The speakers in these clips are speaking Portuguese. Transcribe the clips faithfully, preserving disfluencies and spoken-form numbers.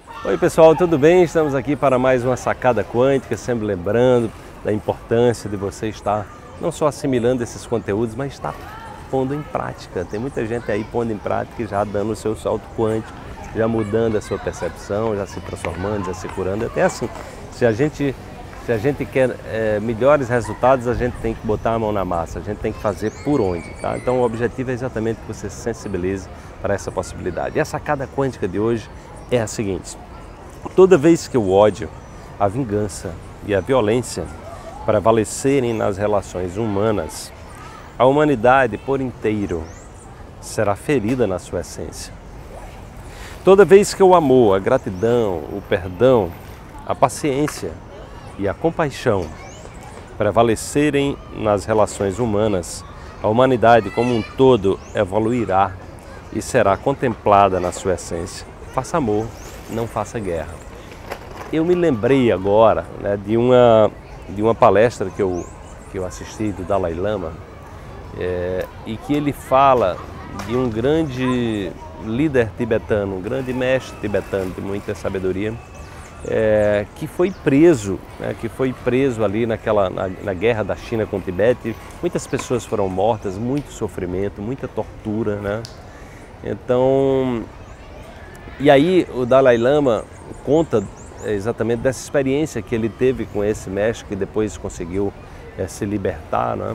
Oi pessoal, tudo bem? Estamos aqui para mais uma sacada quântica, sempre lembrando da importância de você estar não só assimilando esses conteúdos, mas estar pondo em prática. Tem muita gente aí pondo em prática e já dando o seu salto quântico, já mudando a sua percepção, já se transformando, já se curando. Até assim, se a gente, se a gente quer é, melhores resultados, a gente tem que botar a mão na massa, a gente tem que fazer por onde, tá? Então o objetivo é exatamente que você se sensibilize para essa possibilidade. E a sacada quântica de hoje é a seguinte: toda vez que o ódio, a vingança e a violência prevalecerem nas relações humanas, a humanidade por inteiro será ferida na sua essência. Toda vez que o amor, a gratidão, o perdão, a paciência e a compaixão prevalecerem nas relações humanas, a humanidade como um todo evoluirá e será contemplada na sua essência. Faça amor, não faça guerra. Eu me lembrei agora, né, de, uma, de uma palestra que eu, que eu assisti do Dalai Lama, é, e que ele fala de um grande líder tibetano, um grande mestre tibetano de muita sabedoria, é, que foi preso, né, que foi preso ali naquela, na, na guerra da China com o Tibete. Muitas pessoas foram mortas, muito sofrimento, muita tortura, né? Então, e aí o Dalai Lama conta exatamente dessa experiência que ele teve com esse mestre, que depois conseguiu é, se libertar, né?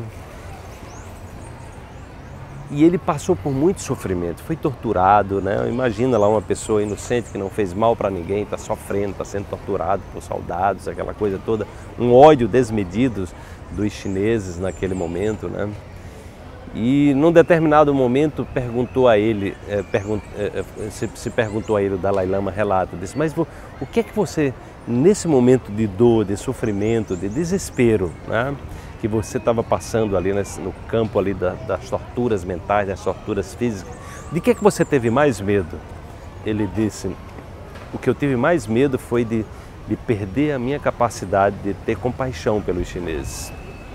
E ele passou por muito sofrimento, foi torturado, né? Imagina lá uma pessoa inocente que não fez mal para ninguém, está sofrendo, está sendo torturado por soldados, aquela coisa toda, um ódio desmedido dos chineses naquele momento, né? E num determinado momento perguntou a ele, é, pergun é, se, se perguntou a ele, o Dalai Lama relata, disse: mas o, o que é que você, nesse momento de dor, de sofrimento, de desespero, né, que você estava passando ali nesse, no campo ali da, das torturas mentais, das torturas físicas, de que é que você teve mais medo? Ele disse: o que eu tive mais medo foi de, de perder a minha capacidade de ter compaixão pelos chineses.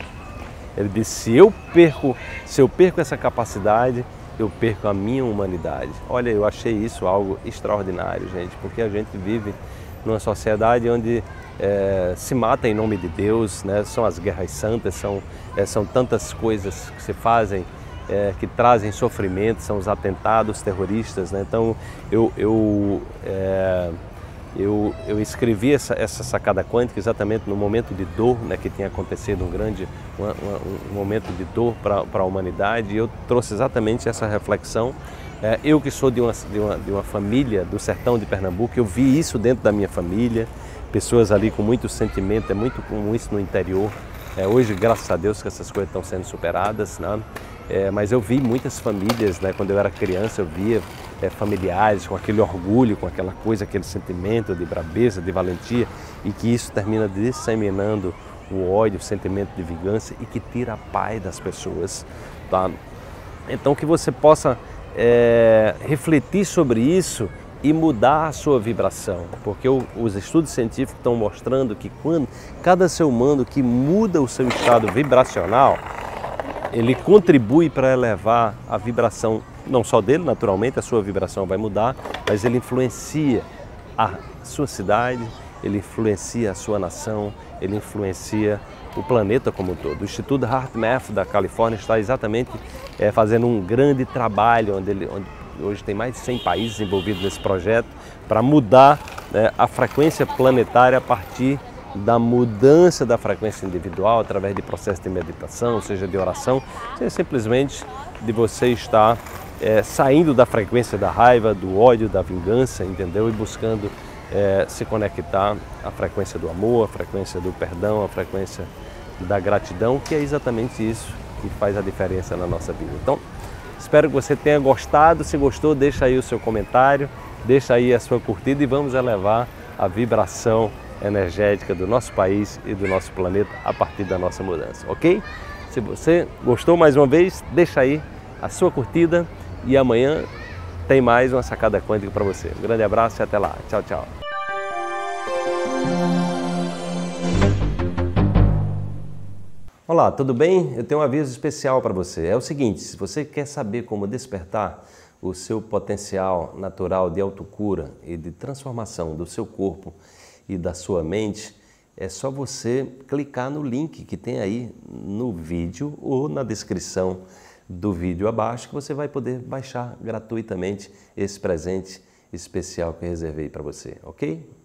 Ele disse: se eu perco, se eu perco essa capacidade, eu perco a minha humanidade. Olha, eu achei isso algo extraordinário, gente, porque a gente vive numa sociedade onde é, se mata em nome de Deus, né? São as guerras santas, são, é, são tantas coisas que se fazem, é, que trazem sofrimento, são os atentados terroristas, né? Então eu, eu é, Eu, eu escrevi essa, essa sacada quântica exatamente no momento de dor, né, que tinha acontecido um grande uma, uma, um momento de dor para a humanidade, e eu trouxe exatamente essa reflexão. É, eu que sou de uma, de, uma, de uma família do sertão de Pernambuco, eu vi isso dentro da minha família, pessoas ali com muito sentimento, é muito comum isso no interior. É, hoje, graças a Deus, que essas coisas estão sendo superadas, né? É, mas eu vi muitas famílias, né, quando eu era criança, eu via é, familiares com aquele orgulho, com aquela coisa, aquele sentimento de brabeza, de valentia, e que isso termina disseminando o ódio, o sentimento de vingança, e que tira a paz das pessoas, tá? Então que você possa é, refletir sobre isso e mudar a sua vibração, porque o, os estudos científicos estão mostrando que quando cada ser humano que muda o seu estado vibracional, ele contribui para elevar a vibração, não só dele, naturalmente, a sua vibração vai mudar, mas ele influencia a sua cidade, ele influencia a sua nação, ele influencia o planeta como um todo. O Instituto HeartMath da Califórnia está exatamente é, fazendo um grande trabalho, onde, ele, onde hoje tem mais de cem países envolvidos nesse projeto, para mudar, né, a frequência planetária a partir da mudança da frequência individual através de processo de meditação, seja de oração, seja simplesmente de você estar é, saindo da frequência da raiva, do ódio, da vingança, entendeu? E buscando é, se conectar à frequência do amor, à frequência do perdão, à frequência da gratidão, que é exatamente isso que faz a diferença na nossa vida. Então, espero que você tenha gostado. Se gostou, deixa aí o seu comentário, deixa aí a sua curtida e vamos elevar a vibração energética do nosso país e do nosso planeta a partir da nossa mudança, ok? Se você gostou, mais uma vez, deixa aí a sua curtida e amanhã tem mais uma sacada quântica para você. Um grande abraço e até lá. Tchau, tchau. Olá, tudo bem? Eu tenho um aviso especial para você. É o seguinte: se você quer saber como despertar o seu potencial natural de autocura e de transformação do seu corpo e da sua mente, é só você clicar no link que tem aí no vídeo ou na descrição do vídeo abaixo, que você vai poder baixar gratuitamente esse presente especial que eu reservei para você, ok?